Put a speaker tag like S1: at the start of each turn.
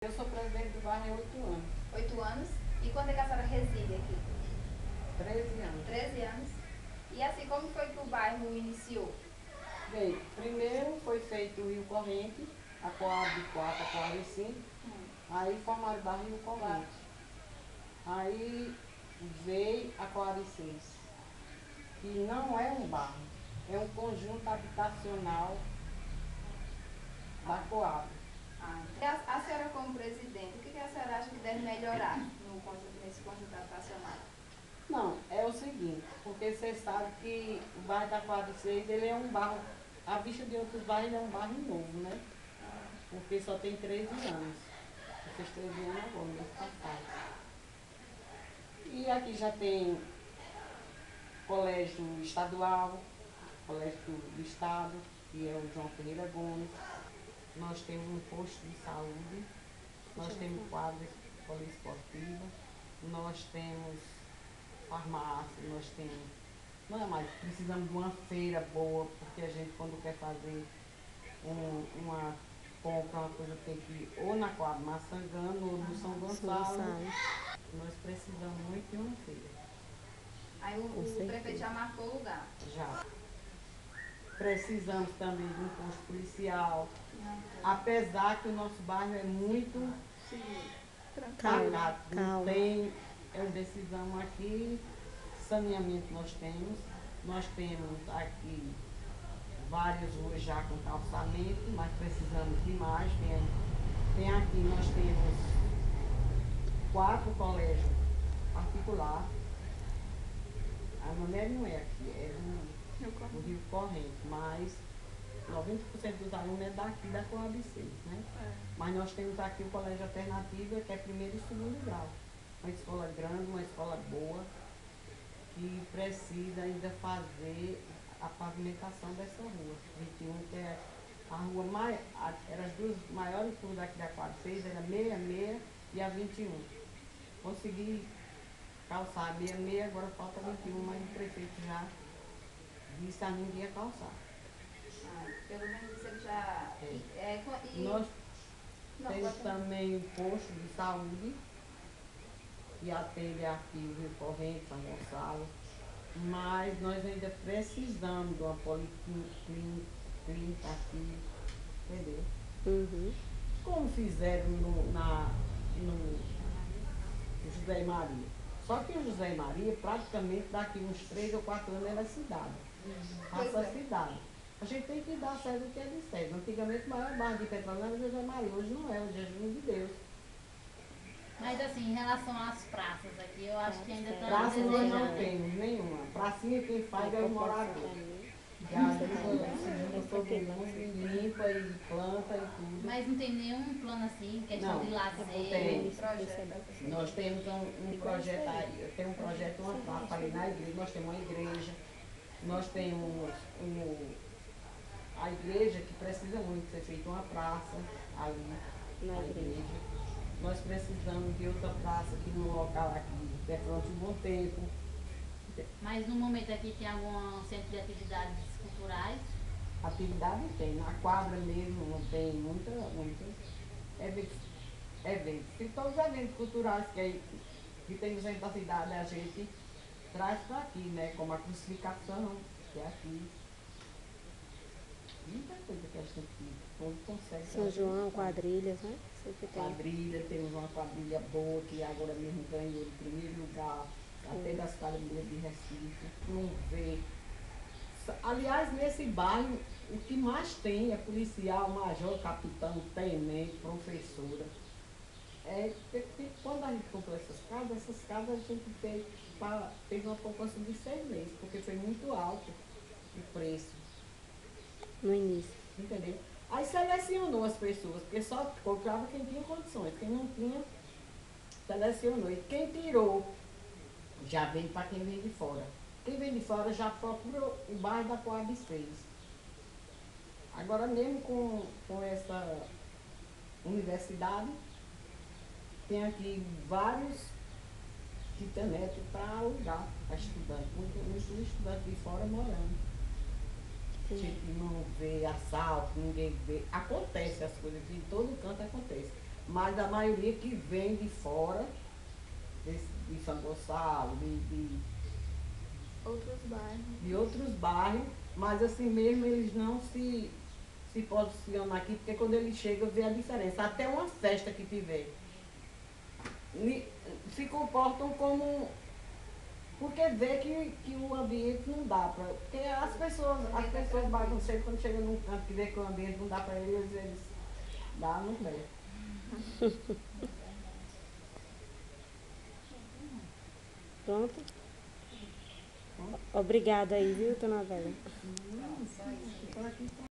S1: Eu sou presidente do bairro há 8 anos.
S2: 8 anos. E quando é que a senhora reside aqui?
S1: 13 anos.
S2: 13 anos. E assim, como foi que o bairro iniciou?
S1: Bem, primeiro foi feito o Rio Corrente, a Coab 4, a Coab 5. Aí formaram o bairro Rio Corrente. Aí veio a Coab 6, que não é um bairro, é um conjunto habitacional da Coab.
S2: A senhora como presidente, o que a senhora acha que deve melhorar nesse conjunto habitacional?
S1: Não, é o seguinte, porque você sabe que o bairro da Coab 6, ele é um bairro, à vista de outros bairros, ele é um bairro novo, né? Porque só tem 13 anos. Vocês 13 anos agora, mês passado. E aqui já tem colégio estadual, colégio do estado, que é o João Ferreira Gomes. Nós temos um posto de saúde, nós temos quadra poliesportiva, nós temos farmácia, nós temos. Não é mais, precisamos de uma feira boa, porque a gente quando quer fazer uma compra, uma coisa tem que ir ou na quadra Maçangano ou no São Gonçalo. Nós precisamos muito de uma feira.
S2: Aí o prefeito já marcou o lugar.
S1: Já. Precisamos também de um posto policial. Apesar que o nosso bairro é muito pacato. Não tem decisão aqui, saneamento nós temos aqui várias ruas já com calçamento, mas precisamos de mais. Tem aqui, nós temos 4 colégios particulares. A maneira não é aqui, é do Rio Corrente, mas 90% dos alunos é daqui da Coab 6, né? Mas nós temos aqui o colégio alternativo, que é primeiro e segundo grau. Uma escola grande, uma escola boa, que precisa ainda fazer a pavimentação dessa rua. 21, que é a rua mais, eram as duas maiores ruas daqui da Coab 6, era a 66 e a 21. Consegui calçar a 66, agora falta 21, mas o prefeito já disse a mim que ia calçar.
S2: Pelo menos ele já...
S1: Nós temos também o posto de saúde, que atende aqui o Rio Corrente, São Gonçalo, mas nós ainda precisamos de uma policlínica aqui, entendeu? Como fizeram no José Maria. Só que o José Maria, praticamente daqui uns 3 ou 4 anos, era cidade. Passa a cidade. A gente tem que dar certo o que é de certo. Antigamente o maior bairro de Petrolina era José Maria, hoje não é, hoje é Juiz de Deus.
S3: Mas assim, em relação às praças aqui, eu acho que ainda está
S1: Praça nós não temos nenhuma. Pracinha quem faz é o morador. Já junta todo mundo, limpa e planta e tudo.
S3: Mas não tem nenhum plano assim, questão de lazer?
S1: Tem. Nós temos um projeto aí, eu tenho um projeto, uma praça ali na igreja, nós temos uma igreja, nós temos a igreja que precisa muito ser feita uma praça ali na igreja. Nós precisamos de outra praça aqui no local aqui, de frente um bom tempo.
S3: Mas no momento aqui tem algum centro de atividades culturais?
S1: Atividade tem, na quadra mesmo não tem muita eventos. E todos os eventos culturais que tem no centro da cidade a gente traz para aqui, né? Como a crucificação, que é aqui. Muita coisa que a gente todo consegue.
S4: São João, quadrilhas, né? Sempre tem.
S1: Quadrilha, temos uma quadrilha boa que agora mesmo ganhou o primeiro lugar, até das quadrilhas de Recife. Não vê. Aliás, nesse bairro, o que mais tem é policial, major, capitão, tenente, professora. Quando a gente comprou essas casas a gente fez uma poupança de 6 meses, porque foi muito alto o preço.
S4: No início.
S1: Entendeu? Aí selecionou as pessoas, porque só comprava quem tinha condições, quem não tinha, selecionou. E quem tirou, já vem para quem vem de fora. Quem vem de fora já procura o bairro da Coab 6. Agora mesmo com essa universidade, tem aqui vários kitnetes para alugar para estudante. Muito estudante de fora morando. Tipo, não vê assalto, ninguém vê. Acontece as coisas, em todo canto acontece. mas a maioria que vem de fora, de São Gonçalo,
S2: Outros bairros.
S1: de outros bairros, mas assim mesmo eles não se posicionam aqui, porque quando eles chegam vê a diferença. Até uma festa que tiver, se comportam como. Porque vê que o ambiente não dá para. Porque as pessoas bagunceiras, quando chegam num canto que vê que o ambiente não dá para eles dá no pé.
S4: Pronto? Obrigada aí, viu, dona Vera?
S1: Não, só isso.